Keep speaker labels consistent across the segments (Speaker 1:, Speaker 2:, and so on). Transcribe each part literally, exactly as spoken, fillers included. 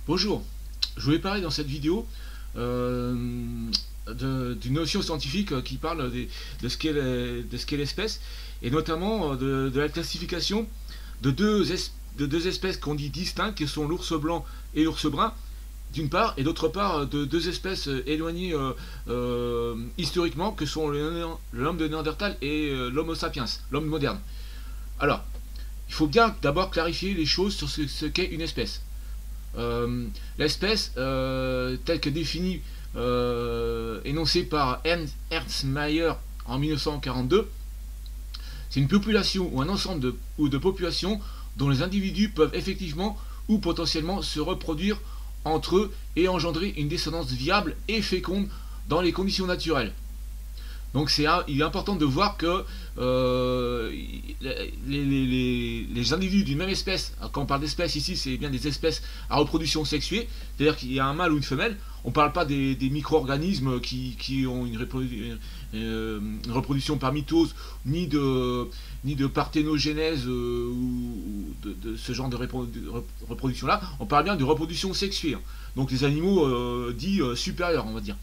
Speaker 1: Bonjour, je voulais parler dans cette vidéo euh, d'une notion scientifique qui parle des- de ce qu'est l'espèce, et notamment de, de la classification de deux, es- de deux espèces qu'on dit distinctes, qui sont l'ours blanc et l'ours brun, d'une part, et d'autre part de deux espèces éloignées euh, euh, historiquement, que sont l'homme de Néandertal et euh, l'homo sapiens, l'homme moderne. Alors, il faut bien d'abord clarifier les choses sur ce, ce qu'est une espèce. Euh, L'espèce, euh, telle que définie, euh, énoncée par Ernst Mayr en mille neuf cent quarante-deux, c'est une population ou un ensemble de, ou de populations dont les individus peuvent effectivement ou potentiellement se reproduire entre eux et engendrer une descendance viable et féconde dans les conditions naturelles. Donc c'est il est important de voir que euh, les, les, les, les individus d'une même espèce, quand on parle d'espèces ici, c'est bien des espèces à reproduction sexuée, c'est-à-dire qu'il y a un mâle ou une femelle. On ne parle pas des, des micro-organismes qui, qui ont une, reprodu euh, une reproduction par mitose, ni de, ni de parthénogénèse euh, ou de, de ce genre de reproduction-là. On parle bien de reproduction sexuée. Donc les animaux euh, dits euh, supérieurs, on va dire.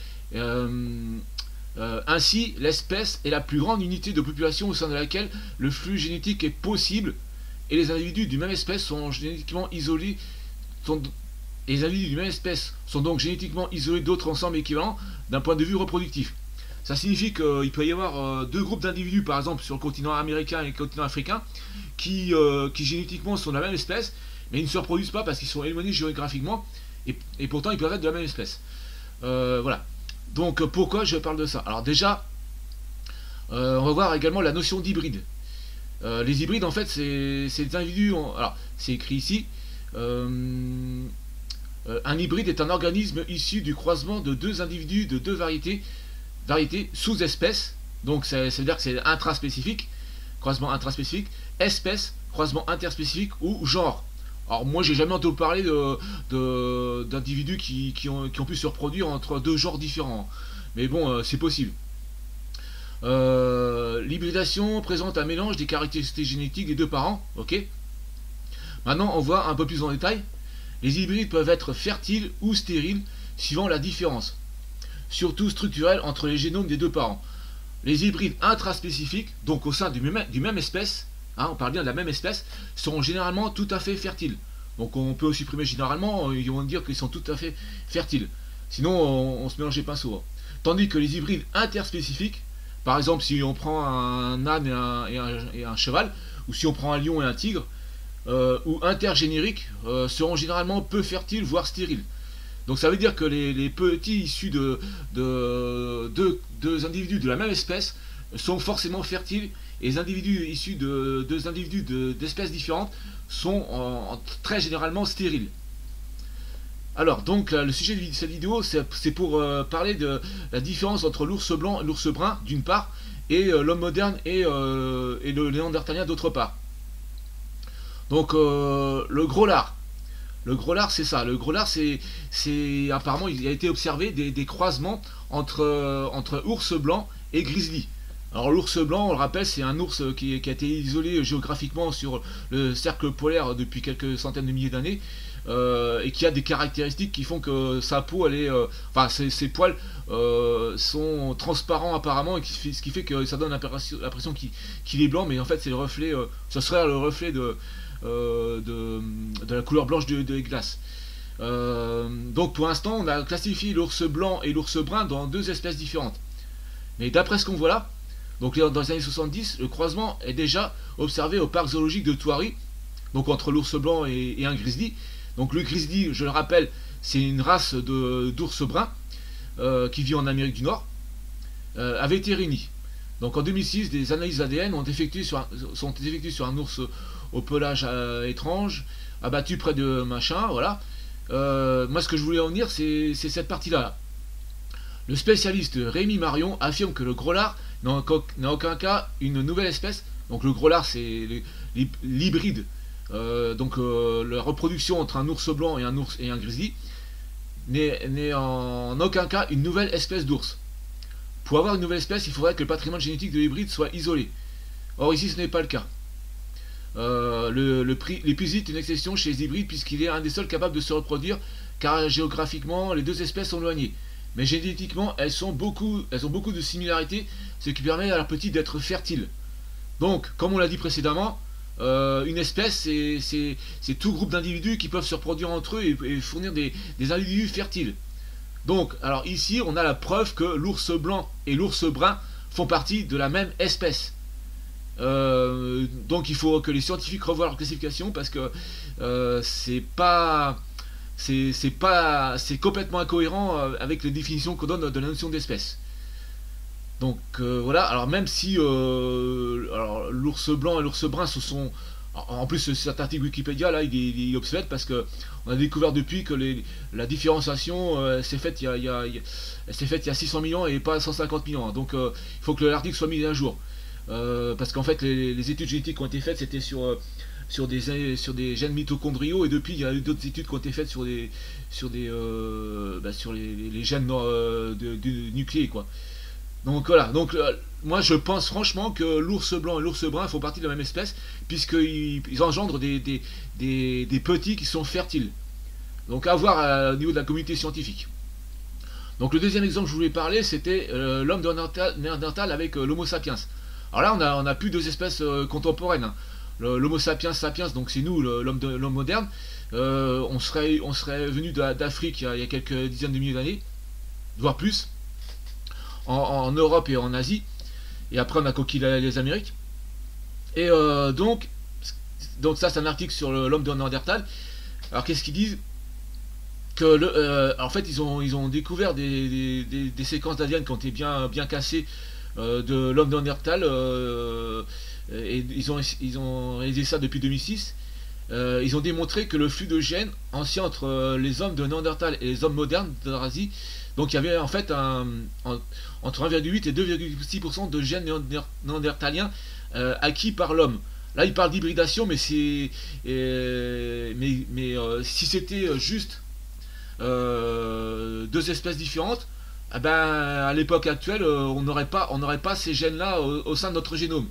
Speaker 1: Euh, Euh, ainsi, l'espèce est la plus grande unité de population au sein de laquelle le flux génétique est possible, et les individus d'une même espèce sont génétiquement isolés. Sont, et les individus d'une même espèce sont donc génétiquement isolés d'autres ensembles équivalents d'un point de vue reproductif. Ça signifie qu'il peut y avoir euh, deux groupes d'individus, par exemple sur le continent américain et le continent africain, qui, euh, qui génétiquement sont de la même espèce, mais ils ne se reproduisent pas parce qu'ils sont éloignés géographiquement, et, et pourtant ils peuvent être de la même espèce. Euh, voilà. Donc pourquoi je parle de ça? Alors déjà, euh, on va voir également la notion d'hybride. Euh, les hybrides, en fait, c'est des individus... En, alors, c'est écrit ici. Euh, euh, un hybride est un organisme issu du croisement de deux individus de deux variétés, variétés sous-espèces. Donc ça, ça veut dire que c'est intraspécifique, croisement intraspécifique, espèce, croisement interspécifique ou genre. Alors moi j'ai jamais entendu parler d'individus qui, qui, ont, qui ont pu se reproduire entre deux genres différents. Mais bon, euh, c'est possible. Euh, L'hybridation présente un mélange des caractéristiques génétiques des deux parents. Ok. Maintenant on voit un peu plus en détail. Les hybrides peuvent être fertiles ou stériles suivant la différence, surtout structurelle, entre les génomes des deux parents. Les hybrides intraspécifiques, donc au sein du même, du même espèce, hein, on parle bien de la même espèce, sont généralement tout à fait fertiles. Donc on peut supprimer généralement, ils vont dire qu'ils sont tout à fait fertiles. Sinon on, on se mélange les pinceaux. Tandis que les hybrides interspécifiques, par exemple si on prend un âne et un, et un, et un cheval, ou si on prend un lion et un tigre, euh, ou intergénériques, euh, seront généralement peu fertiles, voire stériles. Donc ça veut dire que les, les petits issus de deux de, de, de individus de la même espèce sont forcément fertiles, et les individus issus de deux individus d'espèces de, différentes sont en, en, très généralement stériles. Alors donc le sujet de cette vidéo, c'est pour euh, parler de la différence entre l'ours blanc et l'ours brun d'une part, et euh, l'homme moderne et, euh, et le néandertalien d'autre part. Donc euh, le gros lard. Le gros lard, c'est ça. Le gros lard, c'est apparemment, il a été observé des, des croisements entre, euh, entre ours blanc et grizzly. Alors l'ours blanc, on le rappelle, c'est un ours qui, qui a été isolé géographiquement sur le cercle polaire depuis quelques centaines de milliers d'années, euh, et qui a des caractéristiques qui font que sa peau, elle est, euh, enfin ses, ses poils euh, sont transparents apparemment, et qui, ce qui fait que ça donne l'impression qu'il qu'il est blanc, mais en fait c'est le reflet, euh, ce serait le reflet de Euh, de, de la couleur blanche de, de les glaces. Euh, donc pour l'instant on a classifié l'ours blanc et l'ours brun dans deux espèces différentes. Mais d'après ce qu'on voit là, donc dans les années soixante-dix, le croisement est déjà observé au parc zoologique de Thoiry, donc entre l'ours blanc et, et un grizzly. Donc le grizzly, je le rappelle, c'est une race d'ours brun euh, qui vit en Amérique du Nord, euh, avait été réunie. Donc en deux mille six, des analyses A D N ont effectué sur un, sont effectuées sur un ours au pelage euh, étrange, abattu près de machin, voilà. Euh, moi ce que je voulais en venir, c'est cette partie-là. Le spécialiste Rémi Marion affirme que le gros lard n'a en aucun cas une nouvelle espèce. Donc le gros lard, c'est l'hybride, euh, donc euh, la reproduction entre un ours blanc et un ours et un grizzly, n'est en aucun cas une nouvelle espèce d'ours. Pour avoir une nouvelle espèce, il faudrait que le patrimoine génétique de l'hybride soit isolé. Or ici ce n'est pas le cas. Euh, le, le prix, l'épuisite est une exception chez les hybrides puisqu'il est un des seuls capables de se reproduire, car géographiquement les deux espèces sont éloignées. Mais génétiquement elles, sont beaucoup, elles ont beaucoup de similarités, ce qui permet à leurs petits d'être fertiles. Donc, comme on l'a dit précédemment, euh, une espèce c'est tout groupe d'individus qui peuvent se reproduire entre eux et, et fournir des, des individus fertiles. Donc, alors ici on a la preuve que l'ours blanc et l'ours brun font partie de la même espèce. Euh, donc il faut que les scientifiques revoient leur classification parce que euh, c'est pas c'est pas c'est complètement incohérent avec les définitions qu'on donne de la notion d'espèce. Donc euh, voilà, alors même si euh, l'ours blanc et l'ours brun se sont en plus cet article Wikipédia là il est, il est obsolète parce que on a découvert depuis que les, la différenciation euh, s'est faite il y a, il y a, il s'est faite il y a six cents mille ans et pas cent cinquante mille ans, donc euh, il faut que l'article soit mis à jour. Euh, parce qu'en fait les, les études génétiques qui ont été faites c'était sur, euh, sur, des, sur des gènes mitochondriaux, et depuis il y a eu d'autres études qui ont été faites sur des sur des euh, bah, sur les, les gènes euh, de, de nucléés quoi. Donc voilà, donc euh, moi je pense franchement que l'ours blanc et l'ours brun font partie de la même espèce puisqu'ils ils engendrent des, des, des, des petits qui sont fertiles. Donc à voir euh, au niveau de la communauté scientifique. Donc le deuxième exemple que je voulais parler c'était euh, l'homme de Néandertal avec euh, l'homo sapiens. Alors là, on a, on a plus deux espèces euh, contemporaines. Hein. L'Homo sapiens sapiens, donc c'est nous, l'homme moderne. Euh, on serait, on serait venu d'Afrique il, il y a quelques dizaines de milliers d'années, voire plus, en, en Europe et en Asie. Et après, on a conquis la, les Amériques. Et euh, donc, donc ça, c'est un article sur l'homme de Néandertal. Alors, qu'est-ce qu'ils disent? Que le, euh, en fait, ils ont, ils ont découvert des, des, des, des séquences d'A D N qui ont été bien, bien cassées. Euh, de l'homme de Néandertal, euh, et ils ont, ils ont réalisé ça depuis deux mille six. Euh, ils ont démontré que le flux de gènes anciens entre euh, les hommes de Néandertal et les hommes modernes d'Eurasie, donc il y avait en fait un, un, entre un virgule huit et deux virgule six pour cent de gènes néandertaliens euh, acquis par l'homme. Là il parle d'hybridation, mais c'est euh, mais, mais euh, si c'était juste euh, deux espèces différentes, eh ben, à l'époque actuelle, euh, on n'aurait pas, on n'aurait pas ces gènes-là au, au sein de notre génome.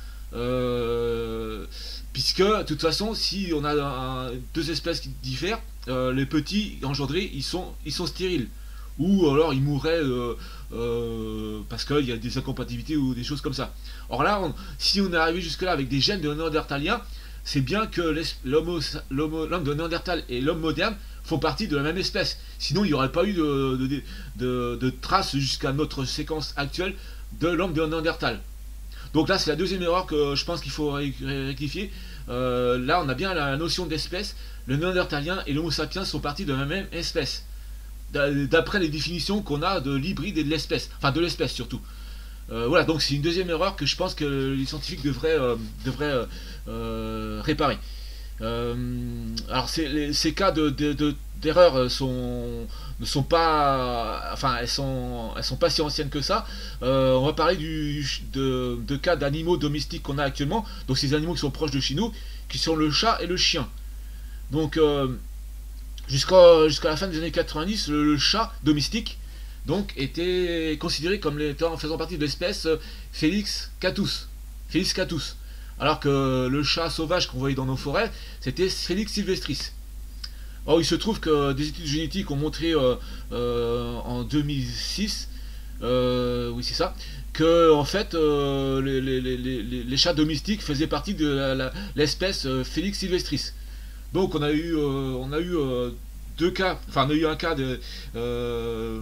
Speaker 1: Euh, puisque, de toute façon, si on a un, deux espèces qui diffèrent, euh, les petits engendrés, ils sont, ils sont stériles. Ou alors ils mourraient euh, euh, parce qu'il y a des incompatibilités ou des choses comme ça. Or là, on, si on est arrivé jusque-là avec des gènes de néandertaliens, c'est bien que l'homme de Néandertal et l'homme moderne font partie de la même espèce. Sinon, il n'y aurait pas eu de, de, de, de traces jusqu'à notre séquence actuelle de l'homme de Néandertal. Donc là, c'est la deuxième erreur que je pense qu'il faut rectifier. Euh, là, on a bien la notion d'espèce. Le Néandertalien et l'Homo sapiens sont partis de la même espèce, d'après les définitions qu'on a de l'hybride et de l'espèce. Enfin, de l'espèce surtout. Euh, voilà, donc c'est une deuxième erreur que je pense que les scientifiques devraient, euh, devraient euh, euh, réparer. Euh, alors ces, ces cas de, de, de, d'erreur sont ne sont pas, enfin elles sont elles sont pas si anciennes que ça. Euh, on va parler du, de, de cas d'animaux domestiques qu'on a actuellement. Donc ces animaux qui sont proches de chez nous, qui sont le chat et le chien. Donc euh, jusqu'à jusqu'à la fin des années quatre-vingt-dix, le, le chat domestique donc était considéré comme étant faisant partie de l'espèce Felis catus. Felis catus. Alors que le chat sauvage qu'on voyait dans nos forêts, c'était Felis sylvestris. Or, il se trouve que des études génétiques ont montré euh, euh, en deux mille six, euh, oui c'est ça, que en fait euh, les, les, les, les, les chats domestiques faisaient partie de l'espèce euh, Felis sylvestris. Donc on a eu, euh, on a eu euh, deux cas, enfin on a eu un cas de, euh,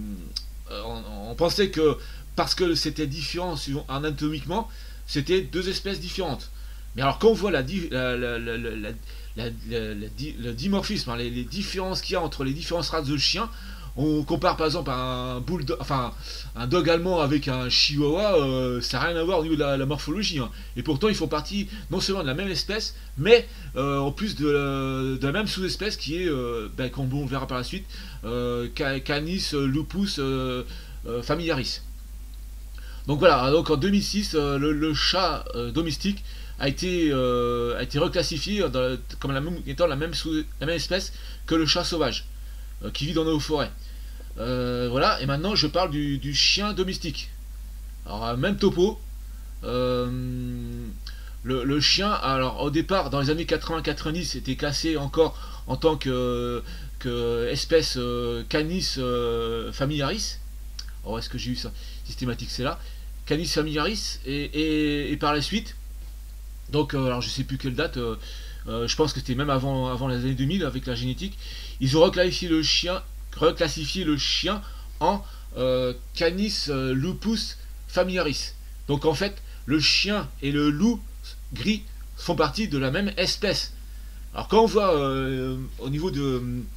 Speaker 1: on, on pensait que parce que c'était différent anatomiquement, c'était deux espèces différentes. Mais alors quand on voit la, la, la, la, la, la, la, la, la le dimorphisme, hein, les, les différences qu'il y a entre les différentes races de chiens, on compare par exemple un bulldog, enfin un dog allemand avec un chihuahua, euh, ça n'a rien à voir au niveau de la, la morphologie. Hein. Et pourtant ils font partie non seulement de la même espèce, mais euh, en plus de, de la même sous-espèce qui est, euh, ben, comme on verra par la suite, euh, Canis lupus euh, euh, familiaris. Donc voilà, donc en deux mille six, euh, le, le chat euh, domestique a été, euh, a été reclassifié dans la, comme la même, étant la même, sous, la même espèce que le chat sauvage, euh, qui vit dans nos forêts. Euh, voilà, et maintenant je parle du, du chien domestique. Alors, même topo. Euh, le, le chien, alors au départ, dans les années quatre-vingts quatre-vingt-dix, c'était classé encore en tant que, que espèce euh, Canis euh, familiaris. Oh, est-ce que j'ai eu ça systématique? C'est là. Canis familiaris. Et, et, et par la suite, donc, euh, alors je sais plus quelle date, euh, euh, je pense que c'était même avant, avant les années deux mille avec la génétique, ils ont reclassifié le chien, reclassifié le chien en euh, Canis euh, lupus familiaris. Donc en fait, le chien et le loup gris font partie de la même espèce. Alors quand on voit euh, au niveau de,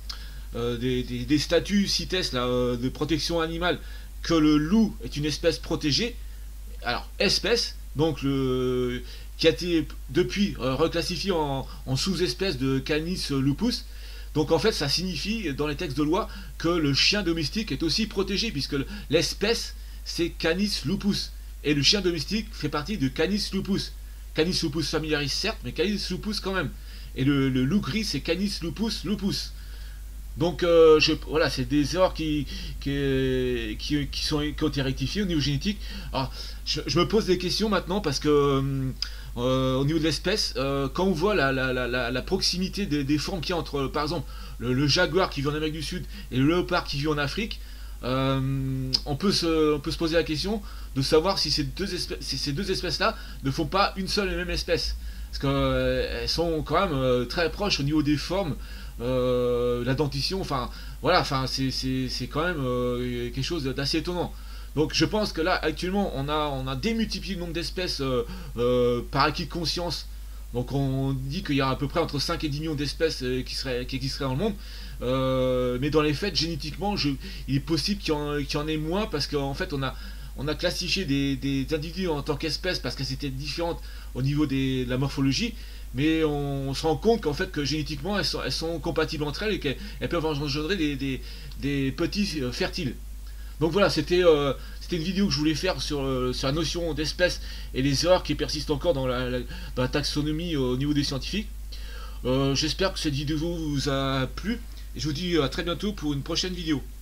Speaker 1: euh, des, des, des statuts CITES là, euh, de protection animale que le loup est une espèce protégée, alors espèce, donc le qui a été depuis euh, reclassifié en, en sous-espèce de Canis lupus. Donc en fait ça signifie dans les textes de loi que le chien domestique est aussi protégé puisque l'espèce c'est Canis lupus et le chien domestique fait partie de Canis lupus. Canis lupus familiaris certes, mais Canis lupus quand même. Et le, le loup gris c'est Canis lupus lupus. Donc euh, je, voilà, c'est des erreurs qui, qui, qui, qui, sont, qui ont été rectifiées au niveau génétique. Alors je, je me pose des questions maintenant parce que euh, au niveau de l'espèce, euh, quand on voit la, la, la, la proximité des, des formes qu'il y a entre par exemple le, le jaguar qui vit en Amérique du Sud et le léopard qui vit en Afrique, euh, on, peut se, on peut se poser la question de savoir si ces deux espèces, si ces deux espèces-là ne font pas une seule et même espèce. Parce qu'elles euh, sont quand même euh, très proches au niveau des formes. Euh, la dentition, enfin voilà, enfin c'est quand même euh, quelque chose d'assez étonnant. Donc je pense que là actuellement on a, on a démultiplié le nombre d'espèces euh, euh, par acquis de conscience. Donc on dit qu'il y a à peu près entre cinq et dix millions d'espèces euh, qui, seraient, qui existeraient dans le monde. Euh, mais dans les faits, génétiquement, je, il est possible qu'il y, qu y en ait moins parce qu'en fait on a, on a classifié des, des individus en tant qu'espèces parce qu'elles étaient différentes au niveau des, de la morphologie. Mais on, on se rend compte qu'en fait que génétiquement elles sont, elles sont compatibles entre elles et qu'elles peuvent engendrer des, des, des petits euh, fertiles. Donc voilà, c'était euh, c'était une vidéo que je voulais faire sur, euh, sur la notion d'espèce et les erreurs qui persistent encore dans la, la, dans la taxonomie au niveau des scientifiques. Euh, J'espère que cette vidéo vous a plu et je vous dis à très bientôt pour une prochaine vidéo.